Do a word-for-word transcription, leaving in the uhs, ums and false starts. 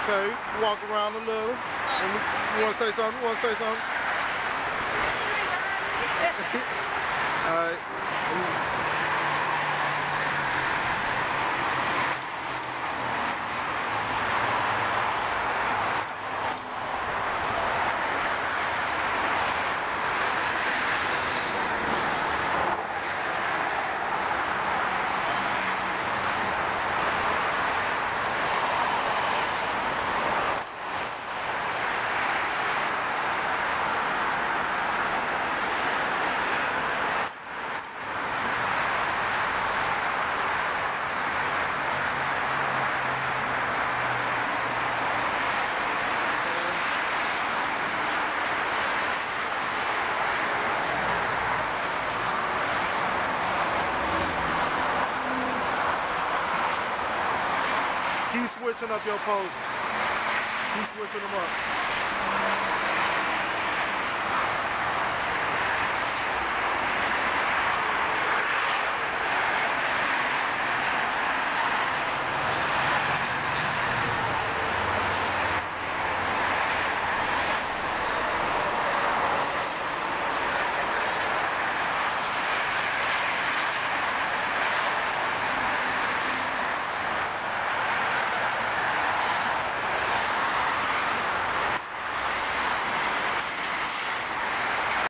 Okay, walk around a little. You want to say something? You want to say something? All right. Keep switching up your poses. Keep switching them up.